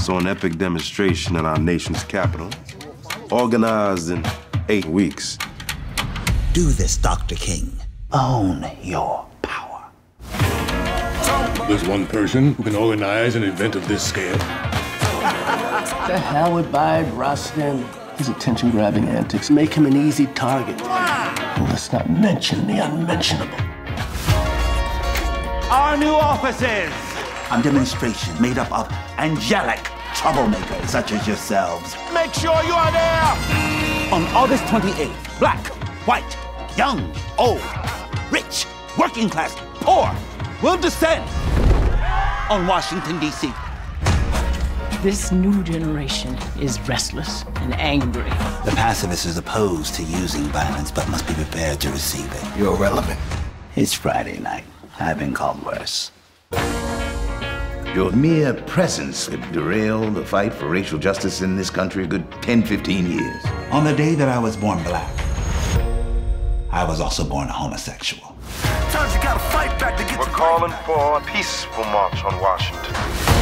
saw an epic demonstration in our nation's capital, organized in 8 weeks. Do this, Dr. King. Own your power. There's one person who can organize an event of this scale. The hell with Rustin. His attention-grabbing antics make him an easy target. And let's not mention the unmentionable. Our new offices! A demonstration made up of angelic troublemakers such as yourselves. Make sure you are there! On August 28th, black, white, young, old, rich, working class, poor will descend on Washington, D.C. This new generation is restless and angry. The pacifist is opposed to using violence, but must be prepared to receive it. You're irrelevant. It's Friday night. I've been called worse. Your mere presence could derail the fight for racial justice in this country a good 10, 15 years. On the day that I was born black, I was also born a homosexual. Sometimes you gotta fight back to get We're calling for a peaceful march on Washington.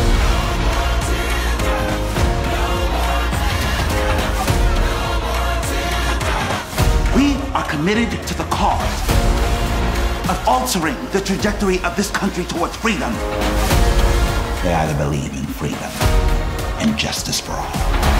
We are committed to the cause of altering the trajectory of this country towards freedom. They either believe in freedom and justice for all,